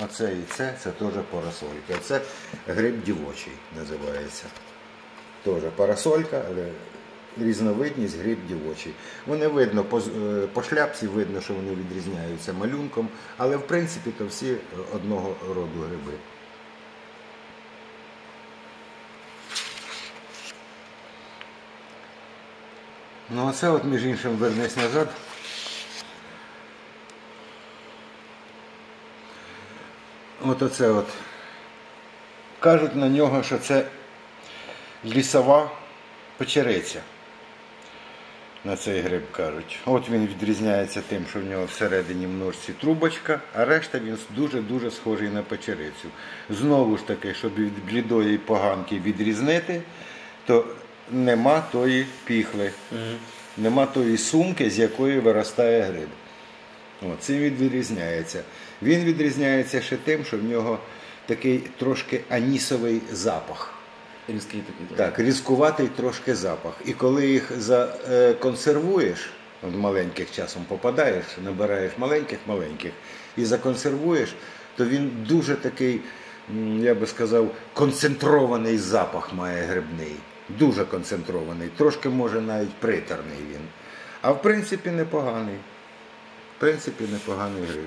Оце і це теж парасолька. Це гриб дівочий називається. Теж парасолька, але різновидність гриб дівочий. Вони видно, по шляпці видно, що вони відрізняються малюнком, але в принципі то всі одного роду гриби. Ну оце от, між іншим, вернись назад. От оце от. Кажуть на нього, що це лісова печериця. На цей гриб кажуть. От він відрізняється тим, що в нього всередині в ножці трубочка, а решта він дуже-дуже схожий на печерицю. Знову ж таки, щоб від блідої поганки відрізнити, то нема тої піхли, нема тої сумки, з якої виростає гриб. Цим він відрізняється. Він відрізняється ще тим, що в нього такий трошки анісовий запах. Різкий такий. Так, різкуватий трошки запах. І коли їх законсервуєш, в маленьких часом попадаєш, набираєш маленьких і законсервуєш, то він дуже такий, я би сказав, концентрований запах має грибний. Дуже концентрований. Трошки, може, навіть приторний він. А в принципі непоганий. В принципі непоганий гриб.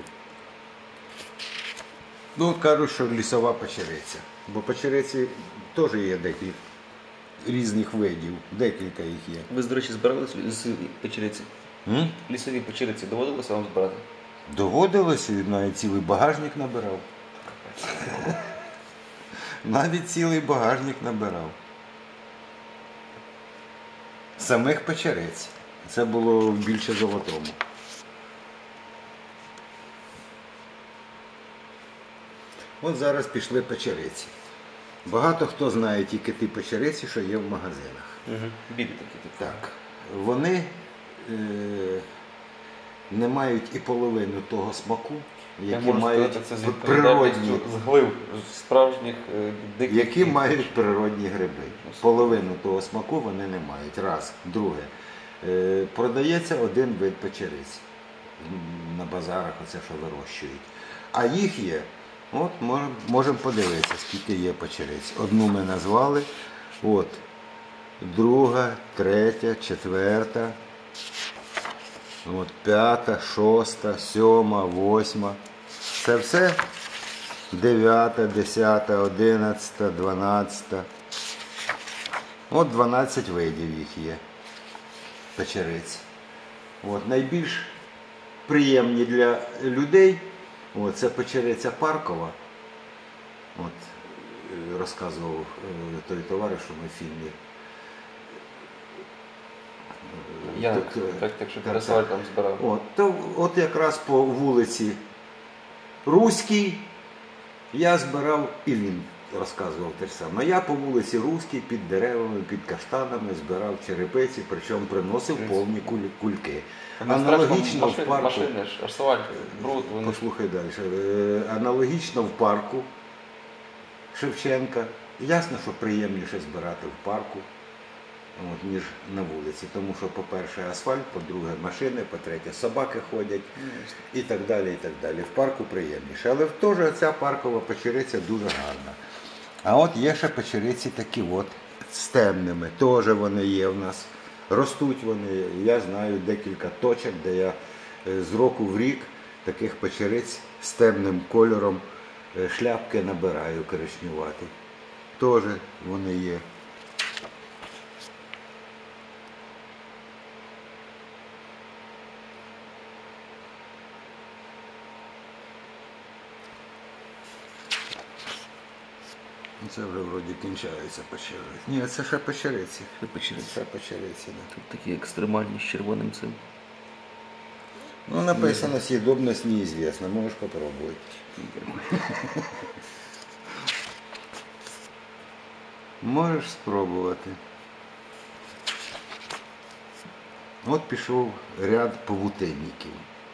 Ну от кажуть, що лісова печериця. Бо печериці теж є декілька різних видів, декілька їх є. Ви, до речі, збирали лісові печериці? Лісові печериці доводилося вам збирати? Доводилося, навіть цілий багажник набирав. Навіть цілий багажник набирав. Самих печериць. Це було більше золотому. От зараз пішли печериці. Багато хто знає тільки ті печериці, що є в магазинах. Білі такі. Так. Вони не мають і половину того смаку, які мають природні, справжніх диких. Які мають природні гриби. Половину того смаку вони не мають. Раз. Друге. Продається один вид печериць на базарах, оце що вирощують. А їх є. От, можемо подивитися, скільки є печериць. Одну ми назвали, от, друга, третя, четверта, от, п'ята, шоста, сьома, восьма. Це все 9, 10, 11, 12. От 12 видів їх є, печериць. От, найбільш приємні для людей. Це печериця паркова. От, розказував той товариш, що ми в фільмі. Я так що пересиль там збирав. От якраз по вулиці Руській я збирав, і він розказував те ж саме. Я по вулиці Руській під деревами, під каштанами збирав черепиці, причому приносив повні кульки. Аналогічно в парку, машини, асфальт, бруд. Послухай далі. Аналогічно в парку Шевченка. Ясно, що приємніше збирати в парку, ніж на вулиці. Тому що, по-перше, асфальт, по-друге, машини, по-третє, собаки ходять і так далі, і так далі. В парку приємніше. Але теж ця паркова печериця дуже гарна. А от є ще печериці такі от, з темними. Теж вони є в нас. Ростуть вони, я знаю декілька точок, де я з року в рік таких печериць з темним кольором шляпки набираю коричнюваті. Теж вони є. Це вже вроді кінчаються печериці. Ні, це ще печериці. Ще печериці, да. Тут такі екстремальні з червоним цим. Ну, написано, съедобность неизвестна. Можеш попробувати. Можеш спробувати. От пішов ряд павутинників.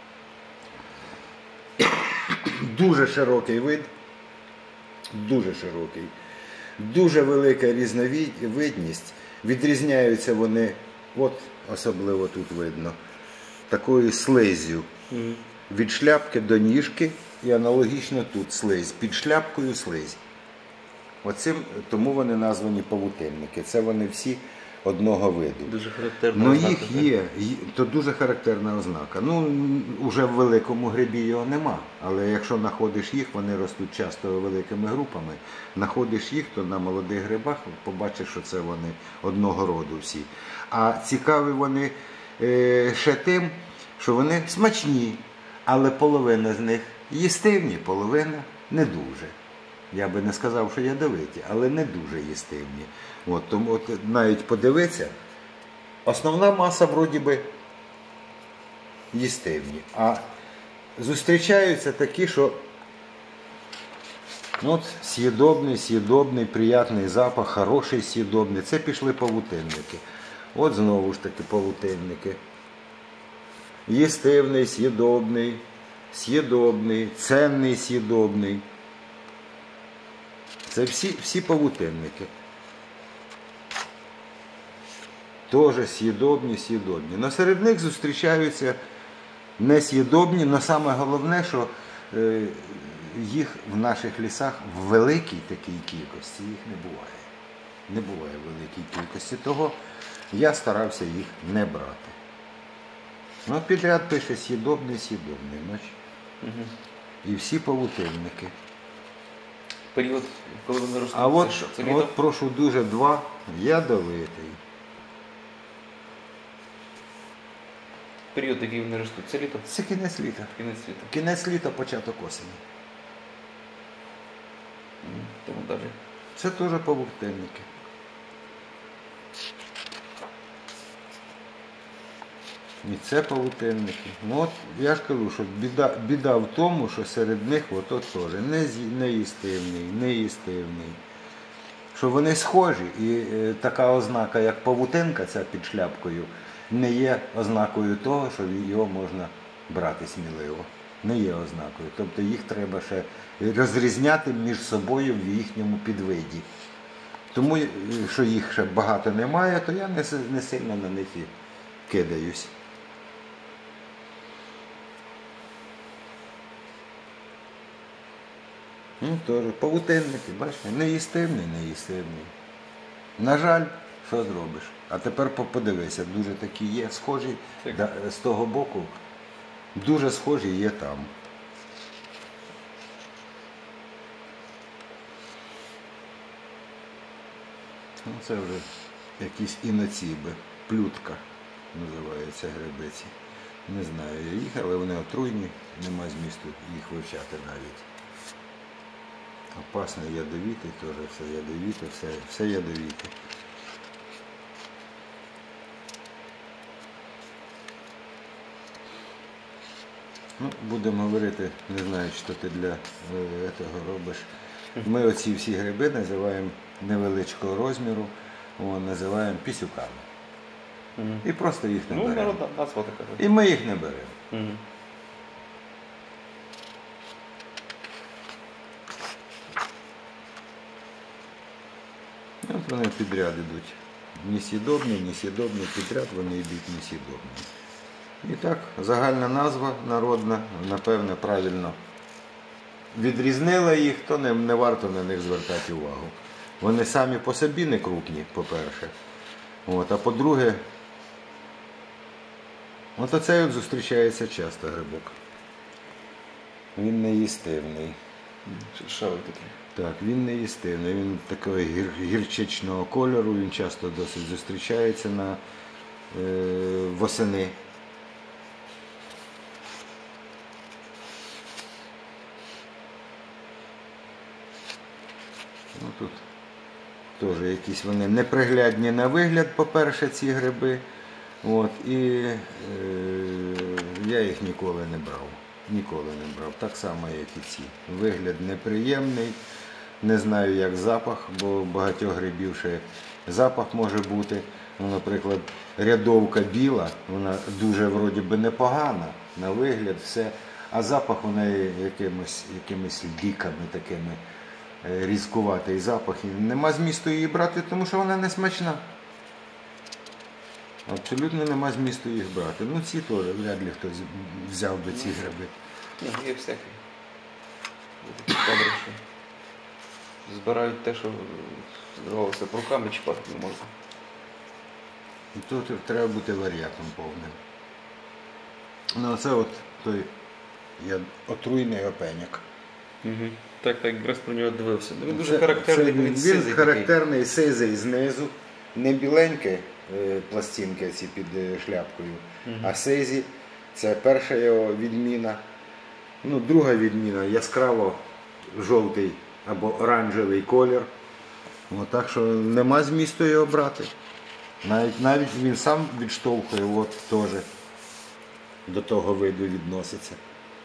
Дуже широкий вид. Дуже широкий. Дуже велика різновидність. Відрізняються вони, от особливо тут видно, такою слизю. Від шляпки до ніжки І аналогічно тут слизь. Під шляпкою слизь. Тому вони названі павутинники. Це вони всі одного виду. Дуже характерна Ну ознака, їх так? є, то дуже характерна ознака. Ну, уже в великому грибі його нема. Але якщо знаходиш їх, вони ростуть часто великими групами. Знаходиш їх, то на молодих грибах побачиш, що це вони одного роду всі. А цікаві вони ще тим, що вони смачні, але половина з них їстивні, половина не дуже. Я би не сказав, що ядовиті, але не дуже їстивні. Тому навіть подивитися, основна маса вроді би їстивні. А зустрічаються такі, що съедобний, приятний запах, хороший съедобний. Це пішли павутинники. От знову ж таки павутинники. Їстивний, съедобний, ценний, съедобний. Це всі павутинники. Теж съедобні. Но серед них зустрічаються несъедобні, але саме головне, що їх в наших лісах в великій такій кількості їх не буває. Не буває в великій кількості. Того я старався їх не брати. Ну, підряд пише съедобний. Угу. І всі павутинники. Період, коли вони ростуть, А це що? Це літо? от прошу дуже, 2 ядовитий. Період, який вони ростуть, це літо? Це кінець літа. Кінець літа. Кінець літа, початок осені. Тому далі. Це теж павутинники. І це павутинники. Ну от я ж кажу, що біда в тому, що серед них теж неїстивний. Що вони схожі, і така ознака, як павутинка, ця під шляпкою, не є ознакою того, що його можна брати сміливо. Не є ознакою. Тобто їх треба ще розрізняти між собою в їхньому підвиді. Тому, що їх ще багато немає, то я не сильно на них і кидаюсь. Ну, теж павутинники, бачите, неїстивний. На жаль, що зробиш? А тепер подивися, дуже такі є схожі, з того боку, дуже схожі є там. Ну, це вже якісь іноціби, плютка називаються грибиці. Не знаю я їх, але вони отруйні, нема змісту їх вивчати навіть. Опасно, ядовіти, теж все ядовіте, все ядовіте. Ну, будемо говорити, не знаю, що ти для цього робиш. Ми оці всі гриби називаємо невеличкого розміру, називаємо пісюками. І просто їх не беремо. Народна назва така. І ми їх не беремо. От вони підряд йдуть. Несъедобні, підряд вони йдуть несъедобні. І так, загальна назва народна, напевне, правильно відрізнила їх, то не варто на них звертати увагу. Вони самі по собі не крупні, по-перше. А по-друге, оцей зустрічається часто грибок. Він неїстивний. Шершавий такий. Так, він неїстивний, він такого гірчичного кольору, він часто досить зустрічається восени. Ну, тут теж якісь вони неприглядні на вигляд, по-перше, ці гриби. І я їх ніколи не брав. Так само, як і ці. Вигляд неприємний. Не знаю, як запах, бо багатьох грибів ще запах може бути. Наприклад, рядовка біла, вона дуже вроді би непогана, на вигляд все, а запах у неї якимись ліками такими, різкуватий запах. І нема змісту її брати, тому що вона не смачна. Абсолютно нема змісту їх брати. Ну ці теж, вряд ли хтось взяв би ці гриби. Є всякі. Такі кадри, що збирають те, що здавалося, б руками чіпати не можна. І тут треба бути варіатом повним. Ну це от той отруйний опеньок. Угу. Так, якраз про нього дивився. Він дуже Це- характерний, це бо він він сизий такий. характерний сизий знизу, не біленькі пластинки ці під шляпкою, а сизі. Це перша його відміна. Ну, друга відміна яскраво жовтий або оранжевий колір. Так що нема змісту його брати. Навіть він сам відштовхує, от теж до того виду відноситься.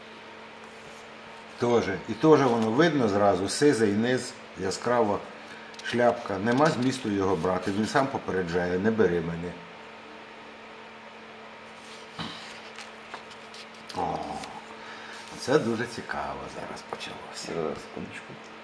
І теж воно видно зразу, сизий низ, яскрава шляпка. Нема змісту його брати. Він сам попереджає, не бери мене. О, це дуже цікаво зараз почалося. Зараз, секундочку.